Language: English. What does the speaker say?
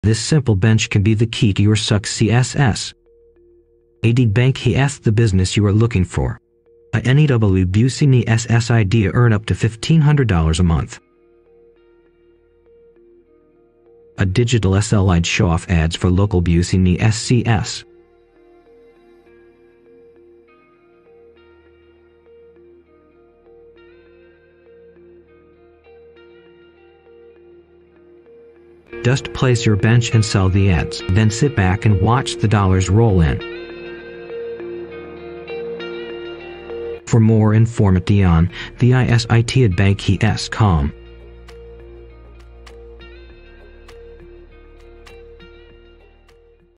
This simple bench can be the key to your success. Adbenches, the business you are looking for. Any business idea earn up to $1,500 a month. A digital slide show-off ads for local business. Just place your bench and sell the ads, then sit back and watch the dollars roll in. For more information on the Adbenches.com.